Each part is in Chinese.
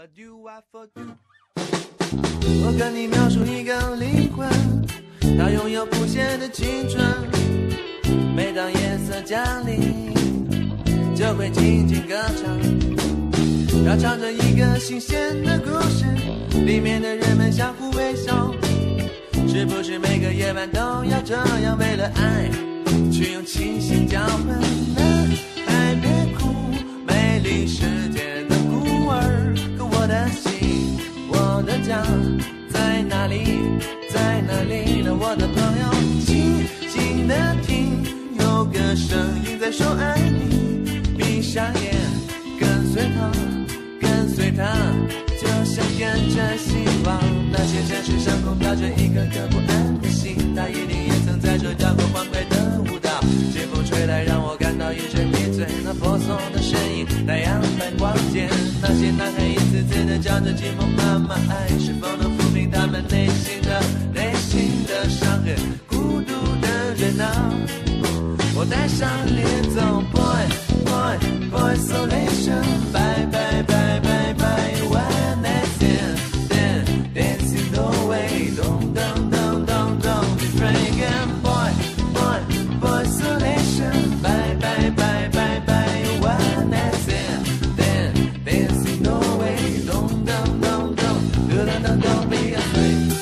我跟你描述一个灵魂，它拥有不谢的青春。每当夜色降临，就会静静歌唱。它唱着一个新鲜的故事，里面的人们相互微笑。是不是每个夜晚都要这样，为了爱去用清醒交换？爱别哭，美丽世界的孤儿。可我的心，我的家在哪里？在哪里呢？我的朋友，静静地听，有个声音在说爱你。闭上眼，跟随它，跟随它，就像跟着希望。那些城市上空飘着一颗颗不安的心，它一定也曾在这跳过欢快的舞蹈。清风吹来，让我感到一阵迷醉。那婆娑的身影，太阳般光洁。那些男孩一次次地叫着寂寞妈妈，爱是否能抚平他们内心的伤痕？孤独的人啊，我带上你走 ，boy isolation， bye bye bye bye bye。One night stand dancing the way， don't be afraid again，boy isolation，bye bye bye bye bye。One night stand dancing the way，don't be afraid。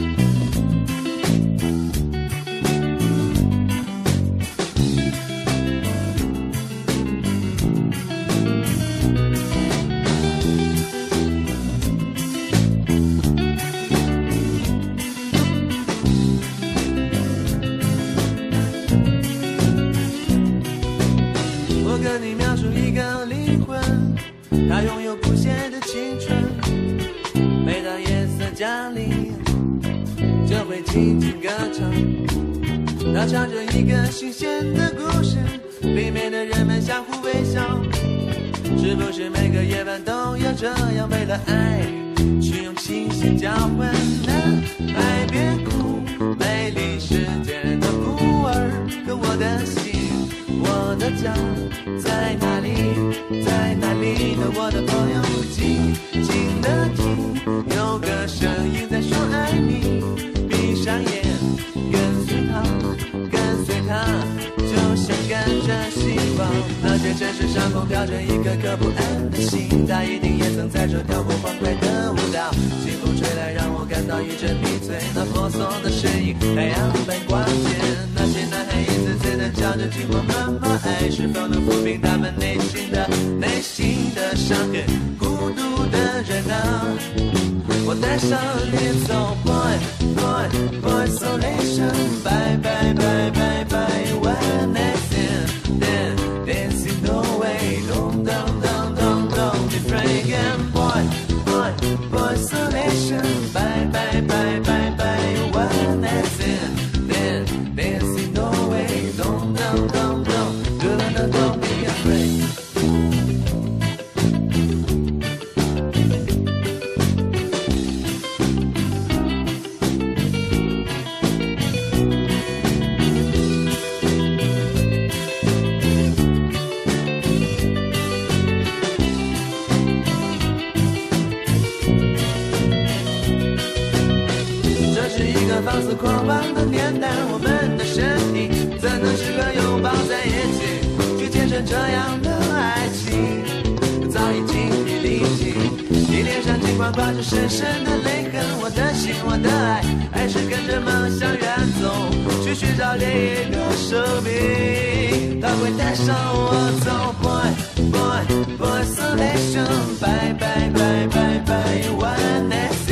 我跟你描述一个灵魂，它拥有不谢的青春。每当夜色降临，就会静静歌唱。它唱着一个新鲜的故事，里面的人们相互微笑。是不是每个夜晚都要这样，为了爱去用清醒交换？爱别哭，美丽世界的孤儿。可我的心，我的家在哪里？在哪里呢？我的朋友，静静地听，有个声音在说爱你。闭上眼，跟随它，跟随它，就像跟着希望。那些城市上空飘着一颗颗不安的心，它一定也曾在这跳过欢快的舞蹈。清风吹来，让我感到一阵迷醉。那婆娑的身影，太阳般光洁。那些男孩一次次地叫着寂寞妈妈，爱是否能抚平他们内心的伤痕？孤独的人啊，我带上你走 ，boy isolation，bye bye bye bye bye。One night stand dancing the way，don't be afraid again，boy isolation，bye bye bye bye bye。One night stand dancing the way，don't be afraid。放肆狂妄的年代，我们的身体怎能时刻拥抱在一起，去见证这样的爱情？早已精疲力尽，你脸上尽管挂着深深的泪痕。我的心，我的爱，还是跟着梦想远走，去寻找另一个生命。它会带上我走 ，boy isolation，bye bye bye bye bye。One night